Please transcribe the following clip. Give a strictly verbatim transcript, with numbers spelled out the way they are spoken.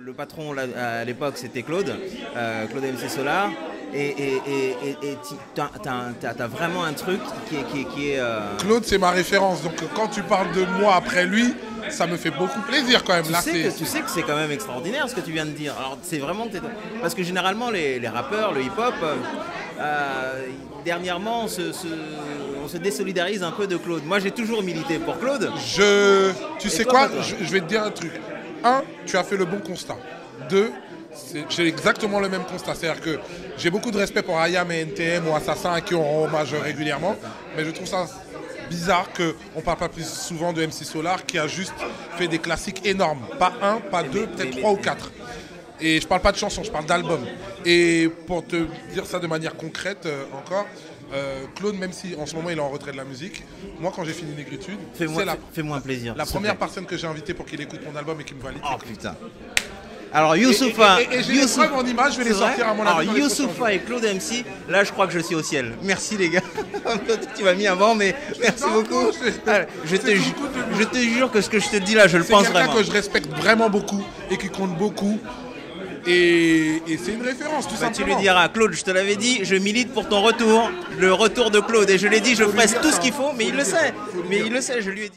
le patron là, à l'époque c'était Claude, euh, Claude M C Solar. Et et, et, et, et tu as, as vraiment un truc qui est... Qui est, qui est euh... Claude, c'est ma référence. Donc quand tu parles de moi après lui, ça me fait beaucoup plaisir quand même. Tu, Là, sais, que, tu sais que c'est quand même extraordinaire ce que tu viens de dire. Alors c'est vraiment... Parce que généralement les, les rappeurs, le hip-hop, euh, dernièrement on se, se, on se désolidarise un peu de Claude. Moi j'ai toujours milité pour Claude. Je... Tu et sais toi, quoi je, je vais te dire un truc. Un, tu as fait le bon constat. Deux, j'ai exactement le même constat. C'est-à-dire que j'ai beaucoup de respect pour I A M et N T M ou Assassin à qui on rend hommage régulièrement. Mais je trouve ça bizarre qu'on ne parle pas plus souvent de M C Solar qui a juste fait des classiques énormes. Pas un, pas deux, peut-être trois ou quatre. Et je parle pas de chansons, je parle d'albums. Et pour te dire ça de manière concrète euh, encore, euh, Claude, même si en ce moment il est en retrait de la musique, moi quand j'ai fini Négritude, fais-moi la, fais-moi un plaisir. La première personne que j'ai invitée pour qu'il écoute mon album et qu'il me valide. Oh putain. Alors Youssoupha, et, et, et, et j'ai Youssouf... les preuves en image, je vais les sortir à mon avis. Alors Youssoupha et Claude M C, là je crois que je suis au ciel. Merci les gars. Tu m'as mis avant, mais merci non, beaucoup. Non, je, je, te ju... je te jure que ce que je te dis là, je le pense vraiment. C'est quelqu'un que je respecte vraiment beaucoup et qui compte beaucoup. Et, et c'est une référence, tout bah, simplement. Tu lui diras, Claude, je te l'avais dit, je milite pour ton retour, le retour de Claude. Et je l'ai dit, je ferai tout ce qu'il faut, mais il le sait. Mais il le sait, je lui ai dit.